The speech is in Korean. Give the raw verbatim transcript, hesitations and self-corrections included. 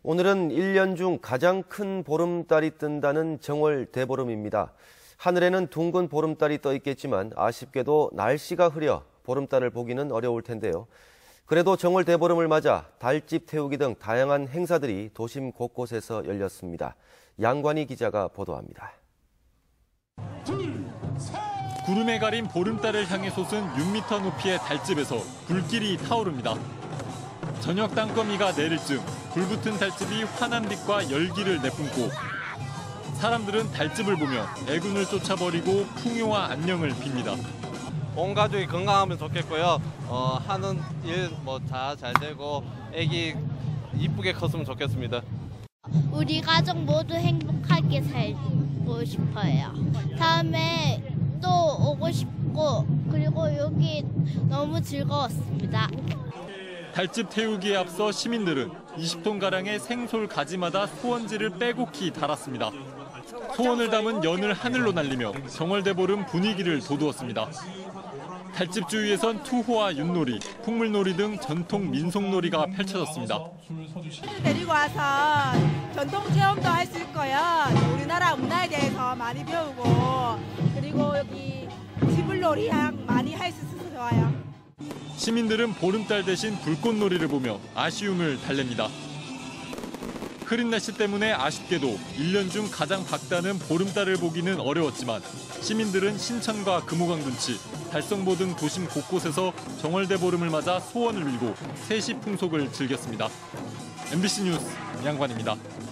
오늘은 일 년 중 가장 큰 보름달이 뜬다는 정월 대보름입니다. 하늘에는 둥근 보름달이 떠 있겠지만 아쉽게도 날씨가 흐려 보름달을 보기는 어려울 텐데요. 그래도 정월 대보름을 맞아 달집 태우기 등 다양한 행사들이 도심 곳곳에서 열렸습니다. 양관희 기자가 보도합니다. 구름에 가린 보름달을 향해 솟은 육 미터 높이의 달집에서 불길이 타오릅니다. 저녁 땅거미가 내릴 즈음 불붙은 달집이 환한 빛과 열기를 내뿜고 사람들은 달집을 보며 애군을 쫓아버리고 풍요와 안녕을 빕니다. 온 가족이 건강하면 좋겠고요. 어, 하는 일 뭐 다 잘 되고 애기 이쁘게 컸으면 좋겠습니다. 우리 가족 모두 행복하게 살고 싶어요. 다음에 또 오고 싶고 그리고 여기 너무 즐거웠습니다. 달집 태우기에 앞서 시민들은 이십 톤가량의 생솔 가지마다 소원지를 빼곡히 달았습니다. 소원을 담은 연을 하늘로 날리며 정월대보름 분위기를 돋우었습니다. 달집 주위에선 투호와 윷놀이, 풍물놀이 등 전통 민속놀이가 펼쳐졌습니다. 데리고 와서 전통 체험도 할 수 있고요. 우리나라 문화에 대해서 많이 배우고 그리고 여기 지불놀이 많이 할 수 있어서 좋아요. 시민들은 보름달 대신 불꽃놀이를 보며 아쉬움을 달랩니다. 흐린 날씨 때문에 아쉽게도 일 년 중 가장 밝다는 보름달을 보기는 어려웠지만 시민들은 신천과 금호강둔치, 달성보 등 도심 곳곳에서 정월대보름을 맞아 소원을 빌고 세시 풍속을 즐겼습니다. 엠비씨 뉴스 양관입니다.